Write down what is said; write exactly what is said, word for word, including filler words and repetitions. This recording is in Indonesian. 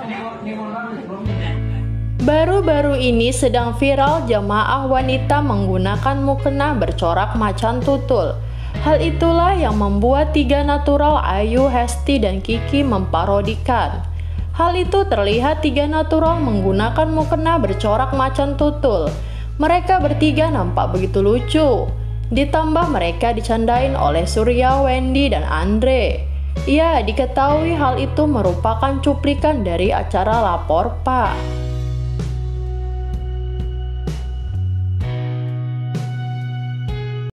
Baru-baru ini sedang viral jamaah wanita menggunakan mukena bercorak macan tutul. Hal itulah yang membuat tiga natural Ayu, Hesti, dan Kiki memparodikan. Hal itu terlihat tiga natural menggunakan mukena bercorak macan tutul. Mereka bertiga nampak begitu lucu. Ditambah mereka dicandain oleh Surya, Wendy, dan Andre. Ya, diketahui hal itu merupakan cuplikan dari acara Lapor Pak.